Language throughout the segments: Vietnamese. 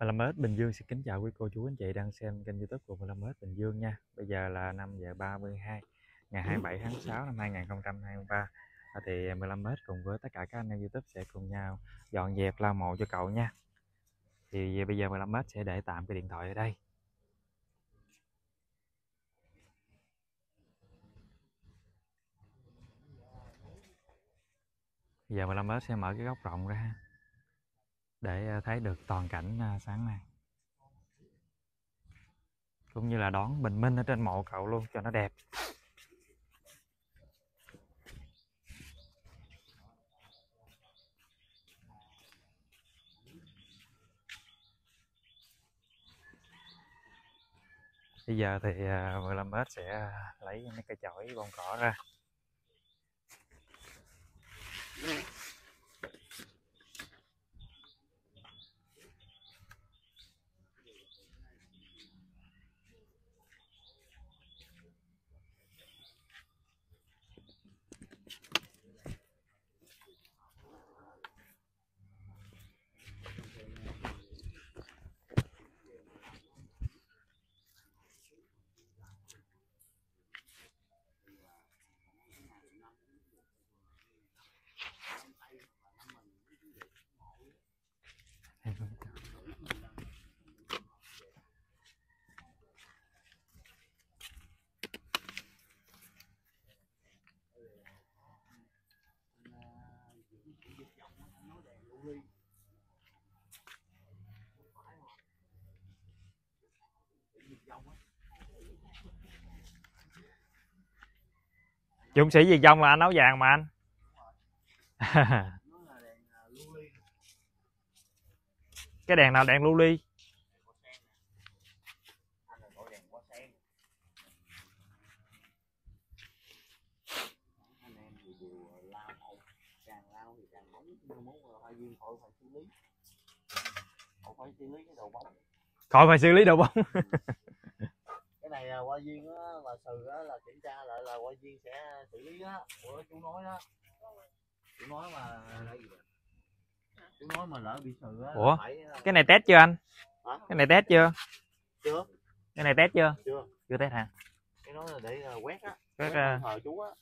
Mlamet Bình Dương xin kính chào quý cô chú anh chị đang xem kênh YouTube của Mlamet Bình Dương nha. Bây giờ là 5:32 ngày 27 tháng 6 năm 2023. Thì Mlamet cùng với tất cả các anh em YouTube sẽ cùng nhau dọn dẹp lau mộ cho cậu nha. Thì bây giờ Mlamet sẽ để tạm cái điện thoại ở đây. Bây giờ Mlamet sẽ mở cái góc rộng ra để thấy được toàn cảnh sáng nay, cũng như là đón bình minh ở trên mộ cậu luôn cho nó đẹp. Bây giờ thì Mlamet sẽ lấy mấy cây chổi bông cỏ ra. Dũng sĩ Diệt Vong là anh áo vàng mà anh. Cái đèn nào đèn lưu ly? Khỏi phải xử lý đầu bóng. Cái này là qua viên á, là Sừ á, là kiểm tra lại là qua viên sẽ xử lý á, của chú nói đó. Chú nói mà chú nói mà lỡ bị Sừ á. Ủa phải... cái này test chưa anh? Hả? Cái này test chưa? Chưa. Cái này test chưa? Chưa. Chưa test hả? Cái đó là để quét á, quét thờ chú á.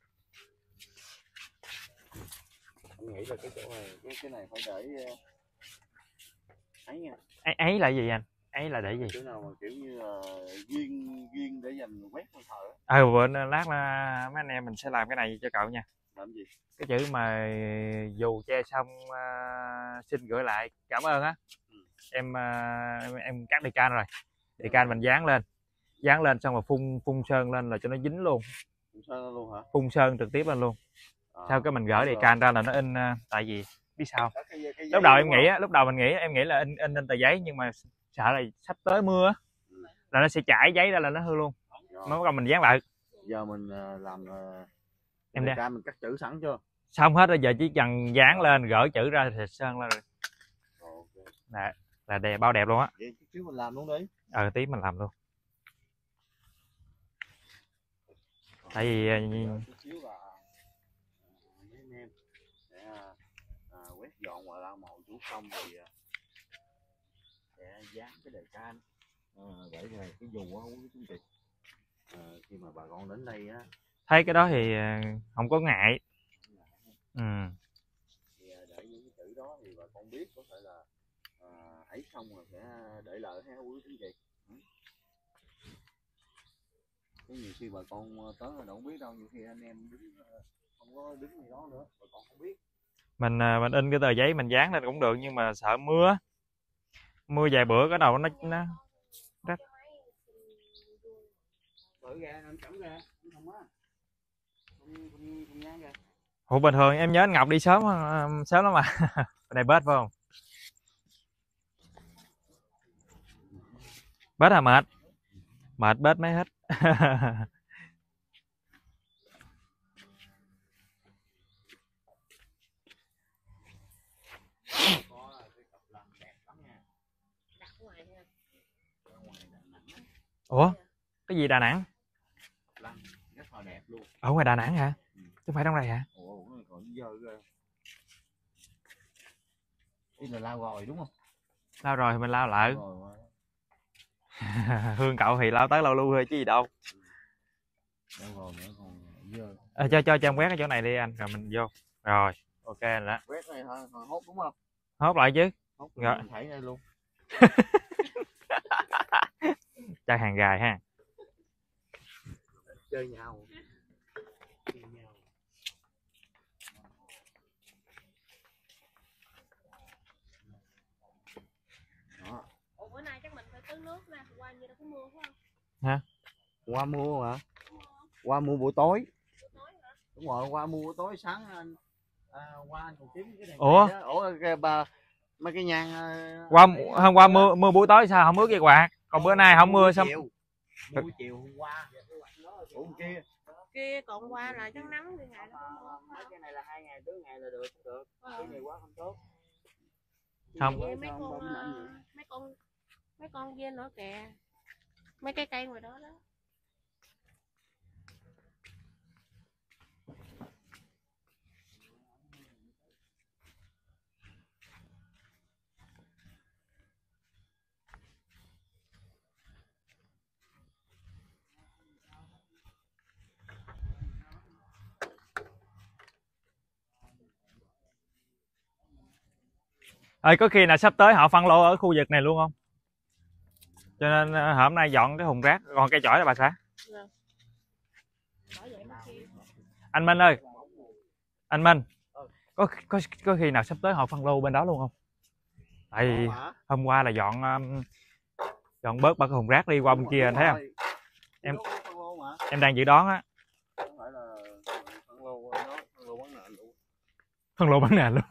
Anh nghĩ là cái chỗ này cái này phải để ấy nha. Ấy là gì anh? Ấy là để gì? Chỗ nào mà kiểu như là duyên để dành quét con thờ á. Bữa lát là mấy anh em mình sẽ làm cái này cho cậu nha. Làm gì? Cái chữ mà dù che xong xin gửi lại cảm ơn á. Em cắt đề can rồi. Đề can mình dán lên xong rồi phun sơn lên là cho nó dính luôn. Phun sơn luôn hả? Phun sơn trực tiếp lên luôn. Sau cái mình gửi đề can ra là nó in, tại vì biết sao lúc đầu em nghĩ á, em nghĩ là in tờ giấy, nhưng mà sợ là sắp tới mưa là nó sẽ chảy giấy ra là nó hư luôn. Mới bắt đầu mình dán lại. Giờ mình làm em đề can mình cắt chữ sẵn chưa? Xong hết rồi, giờ chỉ cần dán lên gỡ chữ ra thì sơn lên rồi. Okay. Là đẹp, bao đẹp luôn á. Vậy tí mình làm luôn đi. Tí mình làm luôn. Tại vì quét dọn ngoài lau mộ chú xong thì sẽ dán cái đề can để này cái dù á quý vị. Khi mà bà con đến đây á thấy cái đó thì không có ngại. Thì để những cái chữ đó thì bà con biết có thể là ấy xong rồi sẽ để lại ha quý vị. Có nhiều khi bà con tới là đâu biết đâu, nhiều khi anh em đứng không có đứng gì đó nữa bà con không biết. Mình in cái tờ giấy mình dán lên cũng được, nhưng mà sợ mưa vài bữa cái đầu nó rách. Ủa bình thường em nhớ anh Ngọc đi sớm lắm mà. Bên này bết phải không? Bết à? Mệt bết mới hết. Ủa cái gì Đà Nẵng? Ở ngoài Đà Nẵng hả? Chứ không phải trong này hả? Đây là lao gòi đúng không? Lao rồi thì mình lao lại. Rồi, Hương cậu thì lao tới lao lui thôi chứ gì đâu. rồi nữa còn dơ. Cho em quét cái chỗ này đi anh rồi mình vô. Rồi, ok anh đó. Quét này thôi, hốt đúng không? Hốt lại chứ. Hốt Rồi. mình thấy đây luôn. Chơi hàng gài ha. Chơi nhau. Đó. Ủa bữa nay chắc mình phải tưới nước nè, qua như đâu có mưa phải không? Hả? Qua mua hả? Qua mua buổi tối. Đúng rồi, qua mua buổi tối sáng anh qua anh còn kiếm cái đèn. Ủa? Ủa bà mấy cái nhang Hôm qua mưa buổi tối sao không ướt cái quạt? Còn bữa nay không mưa sao? Mưa chiều hôm qua. Ủa kia. Kia còn qua là chắc nắng đi ngày đó. Mấy cái này là 2 ngày 4 ngày là được. Cái này quá không tốt. Không. Vậy mấy con dê nữa kìa. Mấy cái cây ngoài đó đó. Ơi có khi nào sắp tới họ phân lô ở khu vực này luôn không? Cho nên hôm nay dọn cái thùng rác, còn cây chổi là bà xã. Anh Minh ơi, anh Minh, có khi nào sắp tới họ phân lô bên đó luôn không? Tại vì hôm qua là dọn bớt ba cái thùng rác đi qua bên kia anh thấy không? Em đang dự đoán á. Phân lô bán nền luôn.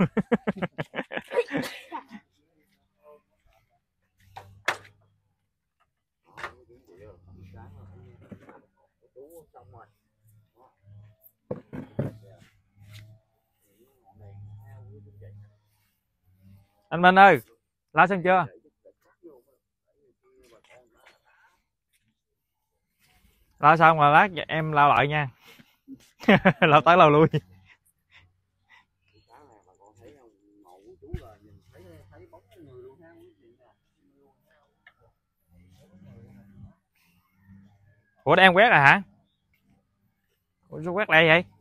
Anh Minh ơi, lao xong chưa? Lao xong rồi lát em lao lại nha. Lao tới lao lui. Ủa đang quét rồi hả? Ủa sao quét lại vậy?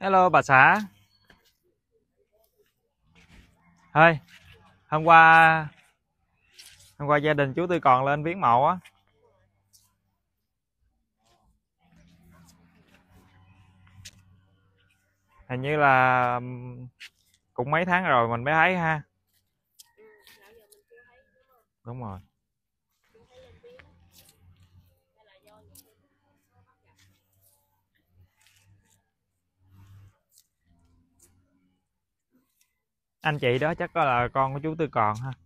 Hello bà xã. Ơi, hôm qua gia đình chú Tư còn lên viếng mộ á. Hình như là cũng mấy tháng rồi mình mới thấy ha. Đúng rồi. Anh chị đó chắc có là con của chú Tư còn ha.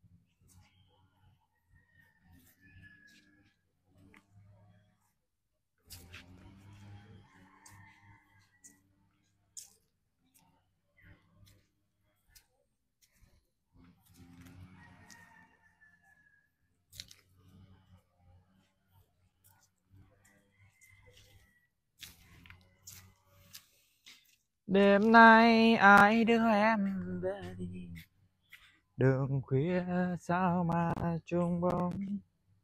Đêm nay ai đưa em về đi, đường khuya sao mà trông bóng.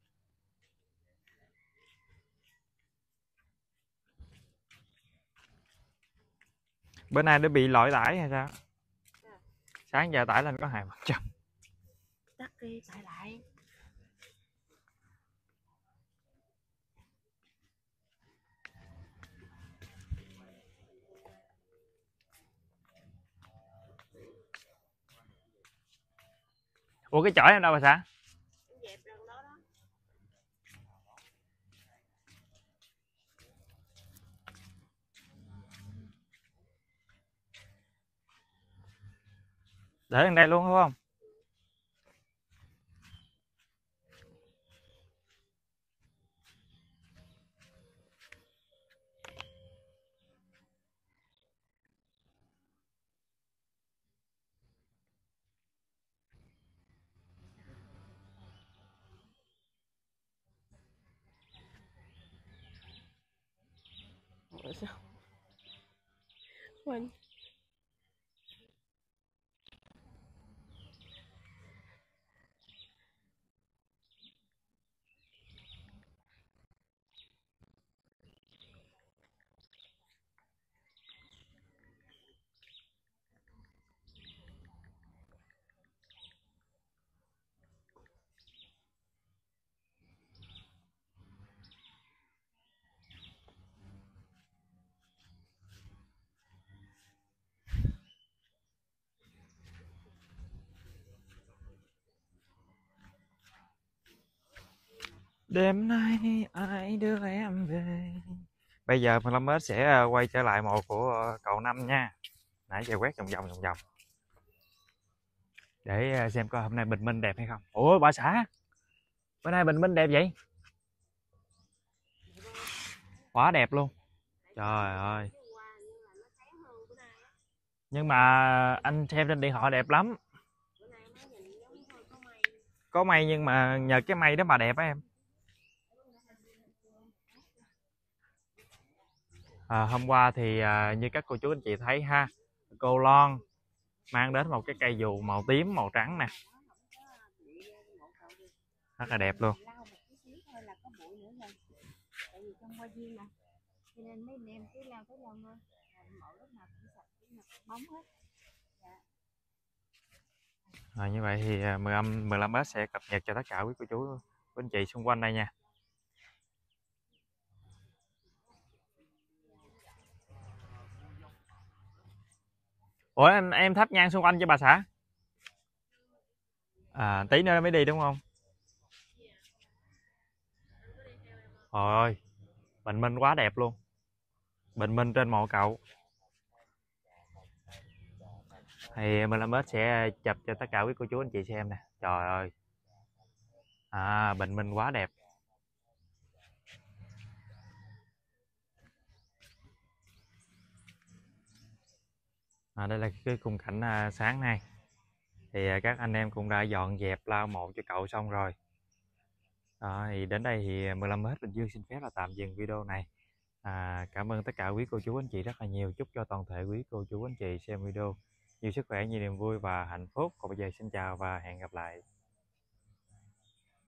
Bữa nay nó bị lỗi tải hay sao? Sáng giờ tải lên có 2%. Tắt đi, tải lại. Ủa cái chổi em đâu bà xã? Dẹp lần đó đó. Để lên đây luôn đúng không? Ủa sao? Mình Đêm nay ai đưa em về. Bây giờ mình Lâm Mết sẽ quay trở lại mộ của cậu Năm nha. Nãy giờ quét vòng vòng để xem coi hôm nay bình minh đẹp hay không. Ủa bà xã, bữa nay bình minh đẹp vậy? Quá đẹp luôn. Trời ơi. Nhưng mà anh xem trên điện thoại đẹp lắm. Có mây nhưng mà nhờ cái mây đó mà đẹp á em. Hôm qua thì như các cô chú anh chị thấy ha, cô Lon mang đến một cái cây dù màu tím màu trắng nè, rất là đẹp luôn. Như vậy thì 15S sẽ cập nhật cho tất cả quý cô chú quý anh chị xung quanh đây nha. Ủa em thắp nhang xung quanh cho bà xã. Tí nữa mới đi đúng không? Trời ơi, bình minh quá đẹp luôn. Bình minh trên mộ cậu. Thì 15S sẽ chụp cho tất cả quý cô chú anh chị xem nè. Trời ơi. Bình minh quá đẹp. Đây là cái khung cảnh sáng nay. Thì các anh em cũng đã dọn dẹp lau mộ cho cậu xong rồi. Thì đến đây thì 15S Bình Dương xin phép là tạm dừng video này. Cảm ơn tất cả quý cô chú anh chị rất là nhiều. Chúc cho toàn thể quý cô chú anh chị xem video nhiều sức khỏe, nhiều niềm vui và hạnh phúc. Còn bây giờ xin chào và hẹn gặp lại.